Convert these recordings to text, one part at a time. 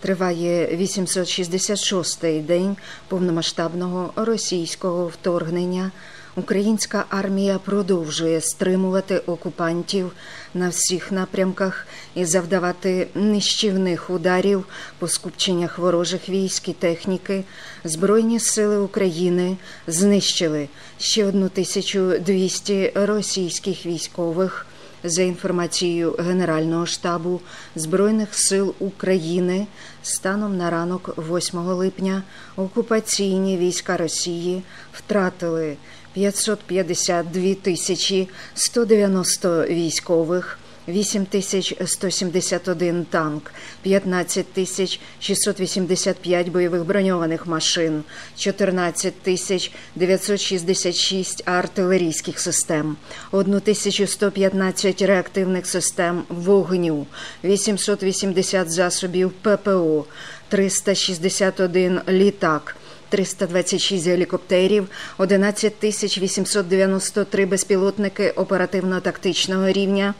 Триває 866-й день повномасштабного російського вторгнення. Українська армія продовжує стримувати окупантів на всіх напрямках і завдавати нищівних ударів по скупченнях ворожих військ і техніки. Збройні сили України знищили ще 1200 російських військових. За інформацією Генерального штабу Збройних сил України, станом на ранок 8 липня окупаційні війська Росії втратили 552 190 військових, 8171 танк, 15 685 бойових броньованих машин, 14 966 артилерійських систем, 1115 реактивних систем вогню, 880 засобів ППО, 361 літак, 326 гелікоптерів, 11 893 безпілотники оперативно-тактичного рівня,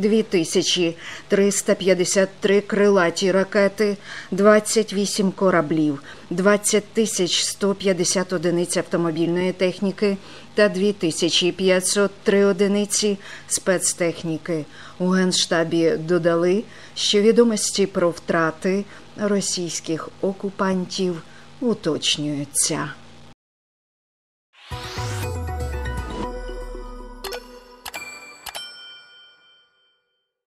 2353 крилаті ракети, 28 кораблів, 20 150 одиниць автомобільної техніки та 2503 одиниці спецтехніки. У Генштабі додали, що відомості про втрати російських окупантів уточнюються.